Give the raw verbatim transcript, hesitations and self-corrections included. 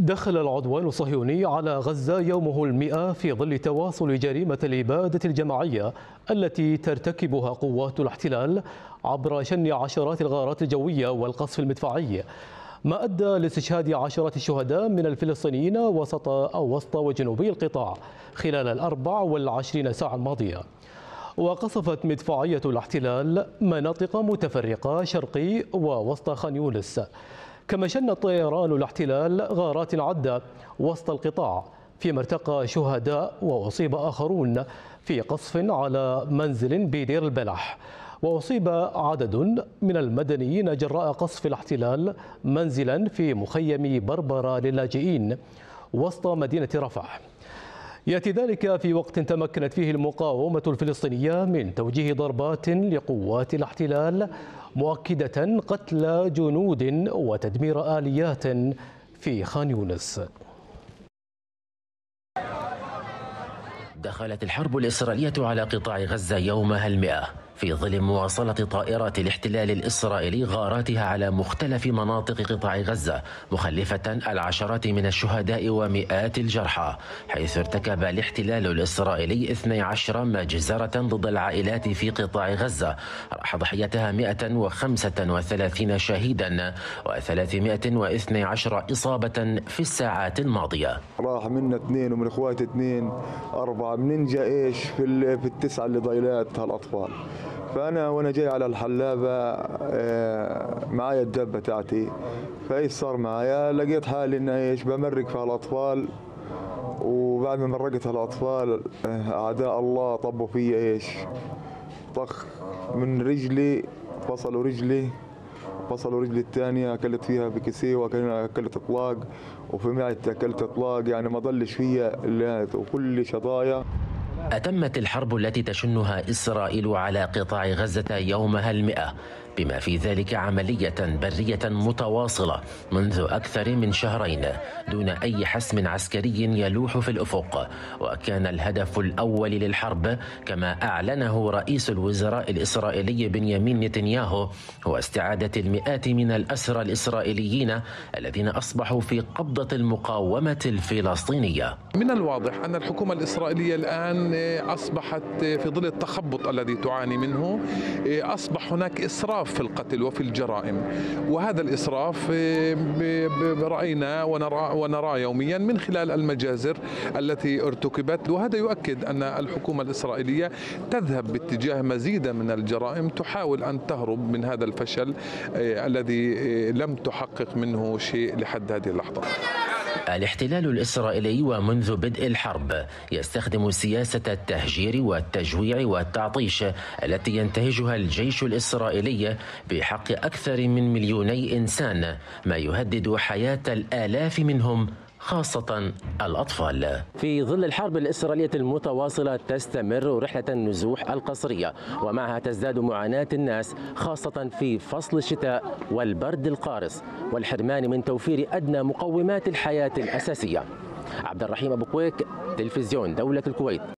دخل العدوان الصهيوني على غزة يومه المئة في ظل تواصل جريمة الإبادة الجماعية التي ترتكبها قوات الاحتلال عبر شن عشرات الغارات الجوية والقصف المدفعي، ما أدى لاستشهاد عشرات الشهداء من الفلسطينيين وسط أو وسط وجنوبي القطاع خلال الأربع والعشرين ساعة الماضية. وقصفت مدفعية الاحتلال مناطق متفرقة شرقي ووسط خان يونس، كما شن طيران الاحتلال غارات عدة وسط القطاع، فيما ارتقى شهداء وأصيب آخرون في قصف على منزل بدير البلح. وأصيب عدد من المدنيين جراء قصف الاحتلال منزلا في مخيم بربرة للاجئين وسط مدينة رفح. يأتي ذلك في وقت تمكنت فيه المقاومة الفلسطينية من توجيه ضربات لقوات الاحتلال، مؤكدة قتل جنود وتدمير آليات في خان يونس. دخلت الحرب الإسرائيلية على قطاع غزة يومها المئة في ظل مواصلة طائرات الاحتلال الإسرائيلي غاراتها على مختلف مناطق قطاع غزة، مخلفة العشرات من الشهداء ومئات الجرحى، حيث ارتكب الاحتلال الإسرائيلي اثنتي عشرة مجزرة ضد العائلات في قطاع غزة، راح ضحيتها مئة وخمسة وثلاثين شهيدا وثلاثمئة واثنتي عشرة إصابة في الساعات الماضية. راح منا اثنين ومن اخواتي اثنين أربعة، بننجا ايش في في التسعة اللي ضايلات هالأطفال. فأنا وأنا جاي على الحلابة معايا الدبة تاعتي، فايش صار معايا؟ لقيت حالي إن ايش بمرق في هالأطفال، وبعد ما مرقت هالأطفال أعداء الله طبوا فيا ايش؟ طخ من رجلي، فصلوا رجلي فصلوا رجلي الثانية، أكلت فيها بكسي وأكلت إطلاق، وفي معدتي أكلت إطلاق، يعني ما ضلش فيها إلا وكل شظايا. أتمت الحرب التي تشنها إسرائيل على قطاع غزة يومها المئة، بما في ذلك عملية برية متواصلة منذ أكثر من شهرين دون أي حسم عسكري يلوح في الأفق. وكان الهدف الأول للحرب كما أعلنه رئيس الوزراء الإسرائيلي بنيامين نتنياهو هو استعادة المئات من الأسرى الإسرائيليين الذين أصبحوا في قبضة المقاومة الفلسطينية. من الواضح أن الحكومة الإسرائيلية الآن أصبحت في ظل التخبط الذي تعاني منه، أصبح هناك إسراف في القتل وفي الجرائم، وهذا الإسراف رأينا ونرى, ونرى يوميا من خلال المجازر التي ارتكبت. وهذا يؤكد أن الحكومة الإسرائيلية تذهب باتجاه مزيد من الجرائم، تحاول أن تهرب من هذا الفشل الذي لم تحقق منه شيء لحد هذه اللحظة. الاحتلال الإسرائيلي ومنذ بدء الحرب يستخدم سياسة التهجير والتجويع والتعطيش التي ينتهجها الجيش الإسرائيلي بحق أكثر من مليوني إنسان، ما يهدد حياة الآلاف منهم خاصة الأطفال. في ظل الحرب الإسرائيلية المتواصلة تستمر رحلة النزوح القسرية، ومعها تزداد معاناة الناس خاصة في فصل الشتاء والبرد القارس والحرمان من توفير أدنى مقومات الحياة الأساسية. عبد الرحيم أبو كويك، تلفزيون دولة الكويت.